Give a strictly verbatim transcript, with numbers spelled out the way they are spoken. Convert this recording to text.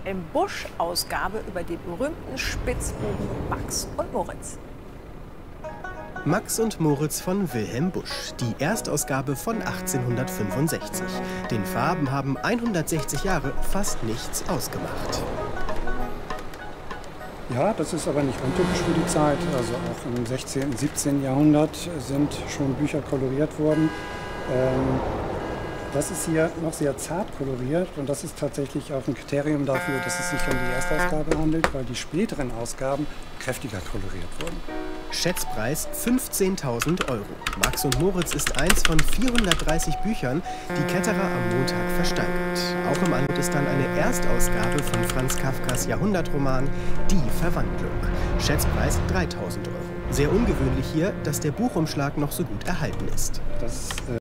im Busch-Ausgabe über die berühmten Spitzbuben Max und Moritz. Max und Moritz von Wilhelm Busch, die Erstausgabe von achtzehnhundertfünfundsechzig. Den Farben haben hundertsechzig Jahre fast nichts ausgemacht. Ja, das ist aber nicht untypisch für die Zeit. Also auch im sechzehnten, siebzehnten Jahrhundert sind schon Bücher koloriert worden. Ähm, das ist hier noch sehr zart koloriert und das ist tatsächlich auch ein Kriterium dafür, dass es sich um die Erstausgabe handelt, weil die späteren Ausgaben kräftiger koloriert wurden. Schätzpreis fünfzehntausend Euro. Max und Moritz ist eins von vierhundertdreißig Büchern, die Ketterer am Montag versteigert. Auch im Angebot ist dann eine Erstausgabe von Franz Kafkas Jahrhundertroman Die Verwandlung. Schätzpreis dreitausend Euro. Sehr ungewöhnlich hier, dass der Buchumschlag noch so gut erhalten ist. Das, äh